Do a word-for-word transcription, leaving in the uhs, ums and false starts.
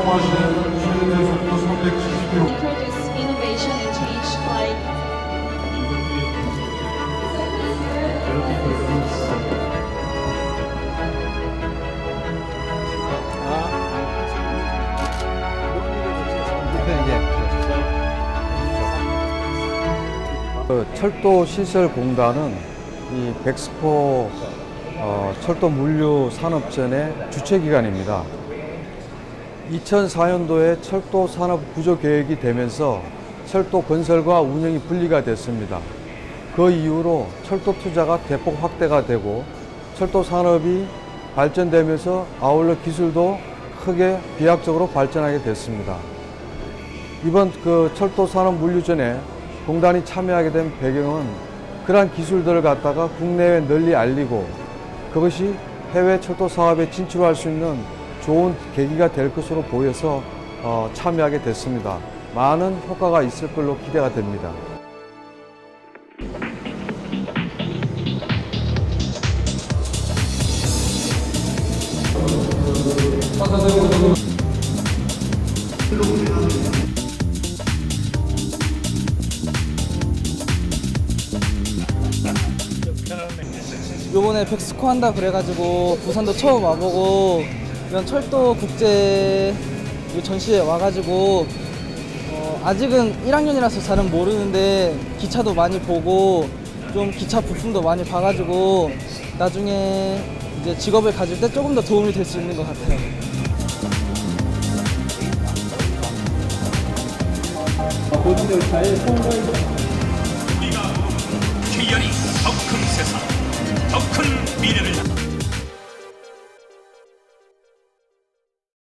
사용하시는 최대 속도 삼백칠십 킬로미터. Introduce innovation and change like 그 철도시설공단은 이 백스포 어, 철도 물류 산업전의 주최기관입니다. 이천사 년도에 철도 산업 구조 계획이 되면서 철도 건설과 운영이 분리가 됐습니다. 그 이후로 철도 투자가 대폭 확대가 되고 철도 산업이 발전되면서 아울러 기술도 크게 비약적으로 발전하게 됐습니다. 이번 그 철도 산업 물류전에 공단이 참여하게 된 배경은 그러한 기술들을 갖다가 국내에 널리 알리고 그것이 해외 철도 사업에 진출할 수 있는 좋은 계기가 될 것으로 보여서 어, 참여하게 됐습니다. 많은 효과가 있을 걸로 기대가 됩니다. 요번에 백스코 한다 그래가지고 부산도 처음 와보고 이런 철도 국제 전시회 와가지고 어 아직은 일 학년이라서 잘은 모르는데 기차도 많이 보고 좀 기차 부품도 많이 봐가지고 나중에 이제 직업을 가질 때 조금 더 도움이 될 수 있는 것 같아요. 우리가 기연이 더 큰 세상, 더 큰 미래를